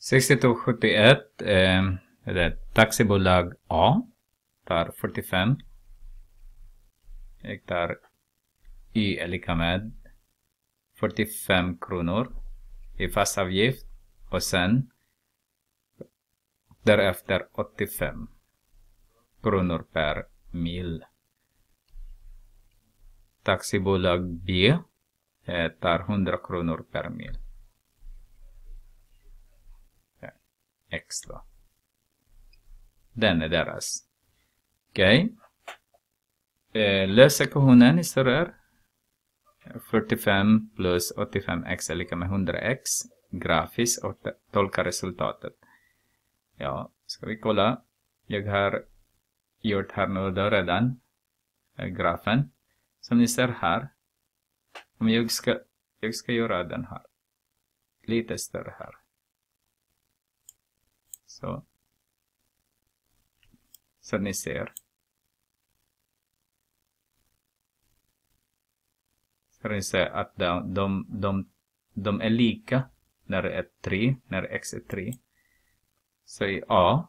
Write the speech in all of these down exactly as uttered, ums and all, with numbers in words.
sextiotvå sjuttioett eh, är det taxibolag A tar fyrtiofem hektar Y är lika med fyrtiofem kronor i fast avgift och sen därefter åttiofem kronor per mil. Taxibolag B eh, tar hundra kronor per mil. Extra. Den är deras. Okej. Okay. Eh, lös ekvationen i större. fyrtiofem plus åttiofem x är lika med hundra x. Grafiskt och tolka resultatet. Ja, ska vi kolla. Jag har gjort här nu då redan. Eh, grafen. Som ni ser här. Om jag ska, jag ska göra den här. Lite större här. Så. Så ni ser. Så ni ser att de, de, de, de är lika när det är tre, när x är tre. Så i A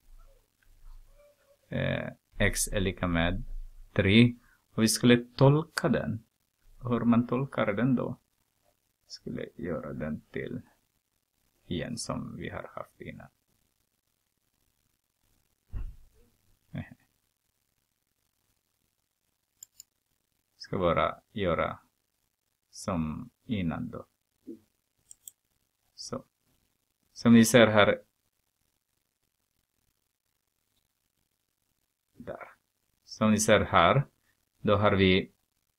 eh, x är lika med tre. Och vi skulle tolka den. Hur man tolkar den då? Skulle göra den till igen som vi har haft innan. Ska bara göra som innan då. Så. Som ni ser här. Där. Som ni ser här. Då har vi.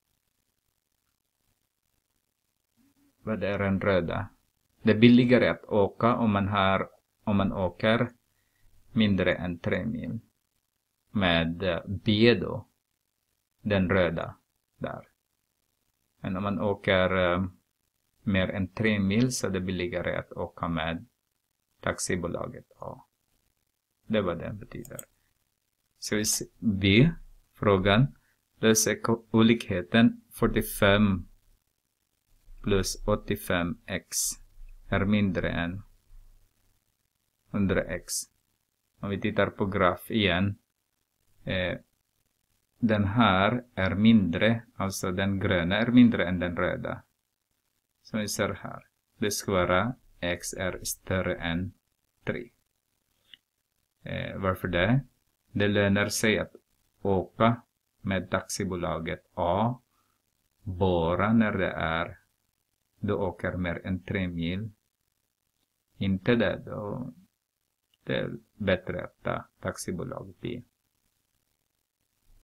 Vad är en röda? Det är billigare att åka om man har. Om man åker mindre än tre mil. Med B då. Den röda. Där. Men om man åker uh, mer än tre mil så är det billigare att åka med taxibolaget A. Det är vad det betyder. Så vi B. Frågan. Lös olikheten fyrtiofem plus åttiofem x är mindre än hundra x. Om vi tittar på graf igen. Eh, Den här är mindre, alltså den gröna är mindre än den röda. Som vi ser här. Det ska vara x är större än tre. Eh, varför det? Det lönar sig att åka med taxibolaget A. Bara när det är, du åker mer än tre mil. Inte det då. Det är bättre att ta taxibolag B.